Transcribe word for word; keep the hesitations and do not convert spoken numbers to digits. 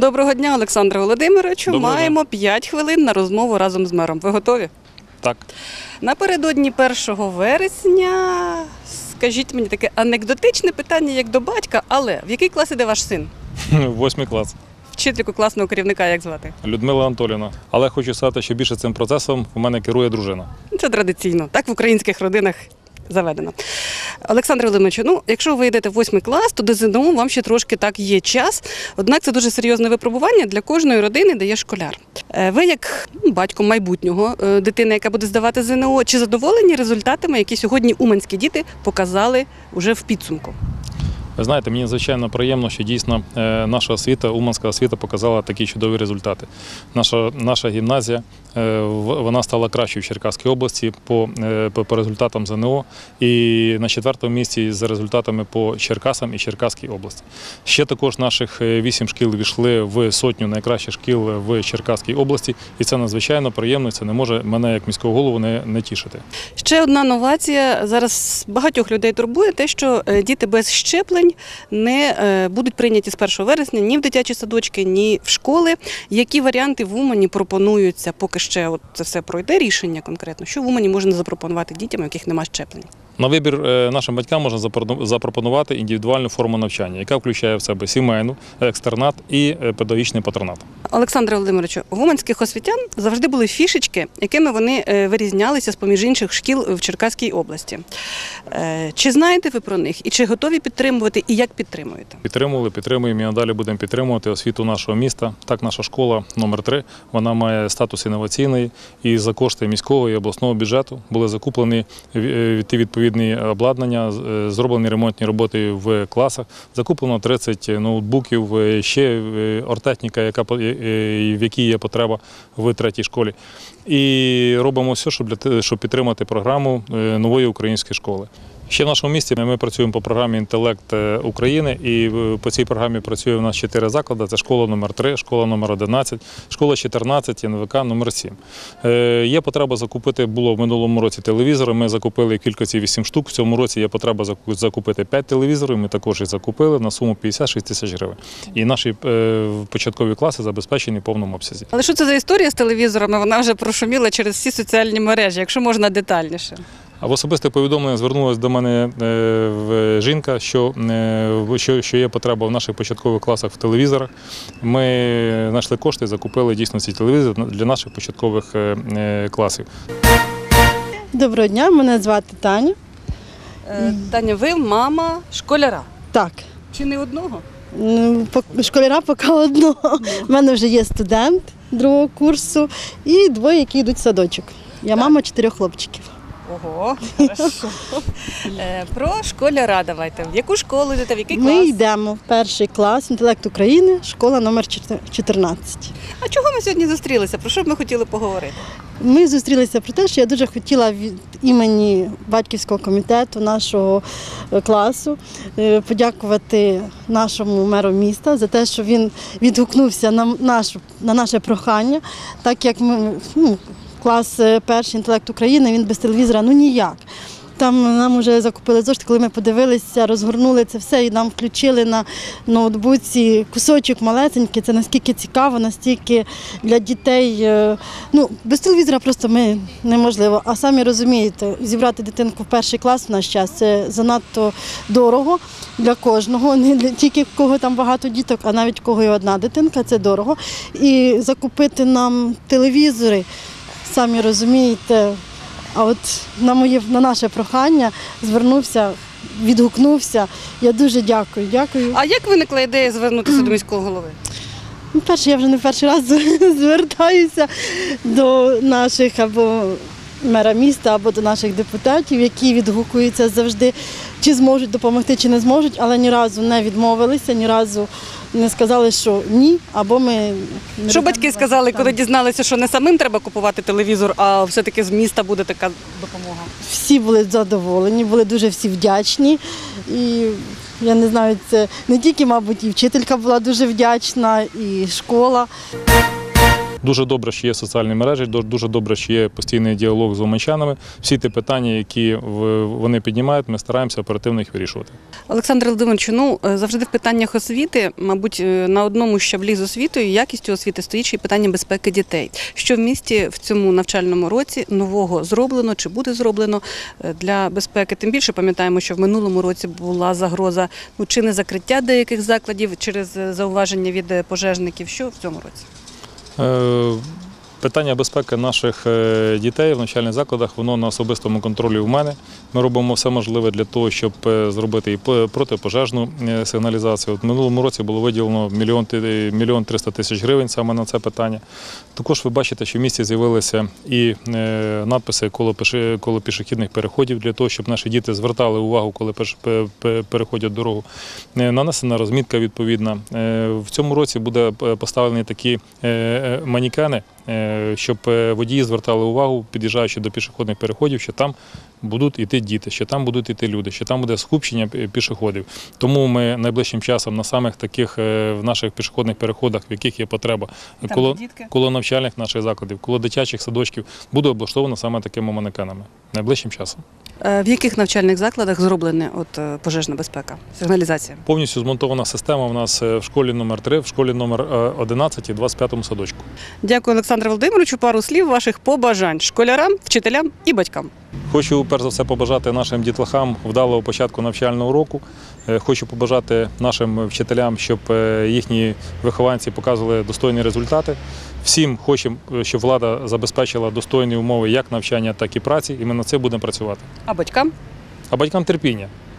Доброго дня, Олександре Володимировичу. Доброго Маємо дня. п'ять хвилин на розмову разом з мером. Ви готові? Так. Напередодні першого вересня, скажіть мені таке анекдотичне питання, як до батька, але в який клас іде ваш син? Восьмий клас. Вчительку класного керівника як звати? Людмила Анатоліївна. Але хочу сказати, що більше цим процесом у мене керує дружина. Це традиційно, так в українських родинах заведено. Олександре Володимировичу, ну, якщо ви йдете в восьмий клас, то до ЗНО вам ще трошки так є час. Однак це дуже серйозне випробування для кожної родини, де є школяр. Е, Ви як ну, батько майбутнього е, дитини, яка буде здавати ЗНО, чи задоволені результатами, які сьогодні уманські діти показали вже в підсумку? Ви знаєте, мені звичайно приємно, що дійсно е, наша освіта, уманська освіта показала такі чудові результати. Наша, наша гімназія, е, вона стала кращою в Черкаській області по, е, по, по результатам ЗНО і на четвертому місці за результатами по Черкасам і Черкаській області. Ще також наших вісім шкіл війшли в сотню найкращих шкіл в Черкаській області, і це надзвичайно приємно, і це не може мене як міського голову не, не тішити. Ще одна новація. Зараз багатьох людей турбує те, що е, діти без щеплень не е, будуть прийняті з першого вересня ні в дитячі садочки, ні в школи. Які варіанти в Умані пропонуються, поки ще от це все пройде рішення конкретно, що в Умані можна запропонувати дітям, у яких немає щеплень? На вибір нашим батькам можна запропонувати індивідуальну форму навчання, яка включає в себе сімейну, екстернат і педагогічний патронат. Олександре Володимировичу, в уманських освітян завжди були фішечки, якими вони вирізнялися з-поміж інших шкіл в Черкаській області. Чи знаєте ви про них і чи готові підтримувати і як підтримуєте? Підтримували, підтримуємо і надалі будемо підтримувати освіту нашого міста. Так, наша школа номер три, вона має статус інноваційний і за кошти міського і обласного бюджету були закуплені ті відповідні обладнання, зроблені ремонтні роботи в класах, закуплено тридцять ноутбуків, ще оргтехніка, яка, в якій є потреба в третій школі. І робимо все, щоб, щоб підтримати програму нової української школи. Ще в нашому місті ми працюємо по програмі «Інтелект України» і по цій програмі працює у нас чотири заклади. Це школа номер три, школа номер одинадцять, школа чотирнадцять, ен ве ка номер сім. Є потреба закупити, було в минулому році телевізори, ми закупили в кількості вісім штук. В цьому році є потреба закупити п'ять телевізорів, ми також їх закупили на суму п'ятдесят шість тисяч гривень. І наші початкові класи забезпечені в повному обсязі. Але що це за історія з телевізорами? Вона вже прошуміла через всі соціальні мережі, якщо можна детальніше. А в особисте повідомлення звернулася до мене жінка, що, що, що є потреба в наших початкових класах в телевізорах. Ми знайшли кошти і закупили дійсно ці телевізори для наших початкових класів. Доброго дня, мене звати Таня. Таня, ви мама школяра? Так. Чи не одного? Школяра поки одного. У мене вже є студент другого курсу і двоє, які йдуть в садочок. Я мама чотирьох хлопчиків. Ого, хорошо. Про школяра давайте. В яку школу йдете, в який клас? Ми йдемо в перший клас «Інтелект України», школа номер чотирнадцять. А чого ми сьогодні зустрілися? Про що б ми хотіли поговорити? Ми зустрілися про те, що я дуже хотіла від імені батьківського комітету нашого класу подякувати нашому меру міста за те, що він відгукнувся на наше, на наше прохання, так як ми, ну, клас перший «Інтелект України», він без телевізора, ну ніяк. Там нам вже закупили зошит, коли ми подивилися, розгорнули це все і нам включили на ноутбуці кусочок малесенький. Це наскільки цікаво, настільки для дітей, ну, без телевізора просто ми неможливо. А самі розумієте, зібрати дитинку в перший клас в наш час – це занадто дорого для кожного, не для тільки в кого там багато діток, а навіть в кого є одна дитинка – це дорого. І закупити нам телевізори, самі розумієте, а от на моє, на наше прохання звернувся, відгукнувся. Я дуже дякую. дякую. А як виникла ідея звернутися до міського голови? Ну, перше, я вже не перший раз звертаюся до наших або мера міста, або до наших депутатів, які відгукуються завжди, чи зможуть допомогти, чи не зможуть, але ні разу не відмовилися, ні разу не сказали, що ні, або ми... Що батьки сказали, коли дізналися, що не самим треба купувати телевізор, а все-таки з міста буде така допомога? Всі були задоволені, були дуже всі вдячні. І я не знаю, це не тільки, мабуть, і вчителька була дуже вдячна, і школа. Дуже добре, що є соціальні мережі, дуже добре, що є постійний діалог з уманчанами. Всі ті питання, які вони піднімають, ми стараємося оперативно їх вирішувати. Олександр Володимирович, ну завжди в питаннях освіти, мабуть, на одному щаблі з освітою, якістю освіти стоїть ще й питання безпеки дітей. Що в місті в цьому навчальному році нового зроблено чи буде зроблено для безпеки? Тим більше пам'ятаємо, що в минулому році була загроза ну, чи не закриття деяких закладів через зауваження від пожежників. Що в цьому році? Питання безпеки наших дітей в навчальних закладах, воно на особистому контролі в мене. Ми робимо все можливе для того, щоб зробити і протипожежну сигналізацію. От в минулому році було виділено мільйон триста тисяч гривень саме на це питання. Також ви бачите, що в місті з'явилися і надписи коло пішохідних переходів для того, щоб наші діти звертали увагу, коли переходять дорогу. Нанесена розмітка відповідна. В цьому році буде поставлені такі манікени, щоб водії звертали увагу, під'їжджаючи до пішохідних переходів, що там будуть йти діти, що там будуть йти люди, що там буде скупчення пішоходів. Тому ми найближчим часом на самих таких в наших пішохідних переходах, в яких є потреба, коло, коло навчальних наших закладів, коло дитячих садочків, буде облаштовано саме такими манекенами. Найближчим часом. В яких навчальних закладах зроблена от пожежна безпека, сигналізація? Повністю змонтована система у нас в школі номер три, в школі номер одинадцять і двадцять п'ятому садочку. Дякую, Олександр Володимировичу. Пару слів ваших побажань школярам, вчителям і батькам. Хочу, перш за все, побажати нашим дітлахам вдалого початку навчального року. Хочу побажати нашим вчителям, щоб їхні вихованці показували достойні результати. Всім хочемо, щоб влада забезпечила достойні умови як навчання, так і праці, і ми над цим будемо працювати. А батькам? А батькам терпіння.